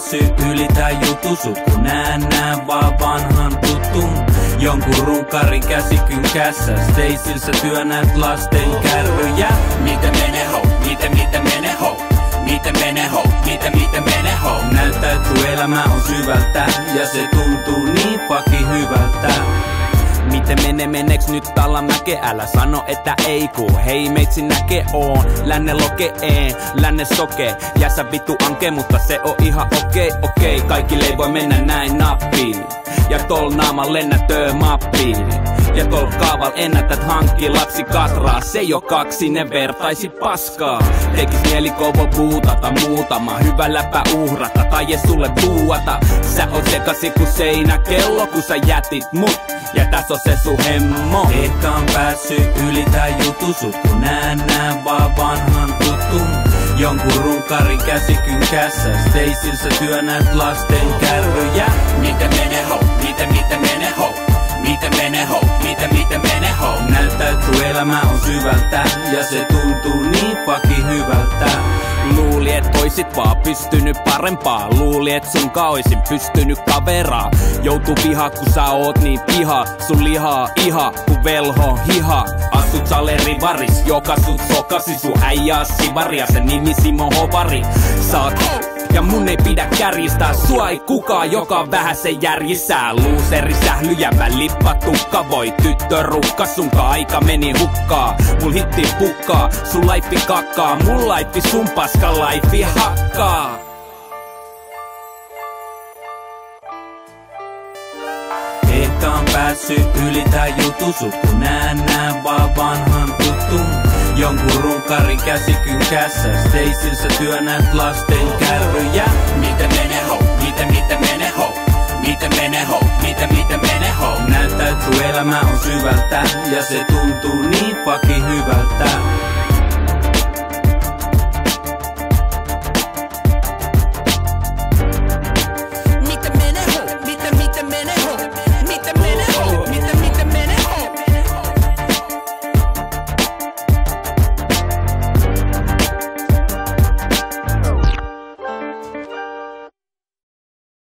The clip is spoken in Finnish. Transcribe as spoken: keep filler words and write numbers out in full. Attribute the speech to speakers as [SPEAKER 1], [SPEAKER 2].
[SPEAKER 1] päässyt yli tää jutu, sut kun näen nää vaan vanhan tutun. Jonkun runkarin käsikynkässä, Stacyn sä työnnät lasten kärryjä. Miten menee ho, miten miten menee ho, miten menee ho, miten miten menee ho. Näyttäytyy elämä on syvältä ja se tuntuu niin fucking hyvältä.
[SPEAKER 2] Miten mene meneks nyt Tallamäke? Älä sano että ei ku hei meitsi näke oon länne lokeen, länne soke. Jäsä vittu anke, mutta se on ihan okei, okay, okei okay. Kaikille ei voi mennä näin nappiin. Ja tol naaman lennätöö mappiin. Ja tol kaaval ennätät hankki lapsi katraa. Se jo kaksi, ne vertaisi paskaa. Tekis mieli kovo puutata muutama hyvä läpä uhrata tai jes sulle tuuata. Sä oot sekasi ku seinä kello kun sä jätit mut. Ja täs on se sun hemmo.
[SPEAKER 1] Ehkä on päässyt yli tää jutu, sut kun näen nää vaan vanhan tutun. Jonkun runkarin käsikynkässä, Stacyn sä työnnät lasten kärryjä.
[SPEAKER 3] Miten menee ho, miten miten menee ho, miten menee ho, miten miten menee ho.
[SPEAKER 1] Näyttäytyy elämä on syvältä ja se tuntuu niin fucking hyvältä.
[SPEAKER 2] Luuli et oisit vaan pystynyt parempaa. Luuli et sunkaan oisin pystynyt kaveraa. Joutuu viha kun sä oot niin piha. Sun lihaa iha ku velho hiha. Asut saleri varis, joka sut sokasi. Sun äijää sivaria, sen nimi Simo Hovari. Saat ja mun ei pidä kärjistää. Sua ei kukaan, joka vähän se järjissää. Luuseri sählyjä lippa tukka. Voi tyttö rukka, sunka aika meni hukkaa. Mul hitti pukkaa, sun laifi kakkaa. Mun laifi sun paska laifi hakkaa.
[SPEAKER 1] Ehkä on päässyt yli tää jutu, sut kun näen nää vaan vanhan tutun. Jonkun runkarin käsikynkässä, Stacyn sä työnnät lasten kärryjä.
[SPEAKER 3] Miten menee ho, miten miten menee ho, miten menee ho, miten miten menee ho.
[SPEAKER 1] Näyttäytyy elämä on syvältä ja se tuntuu niin fucking hyvältä.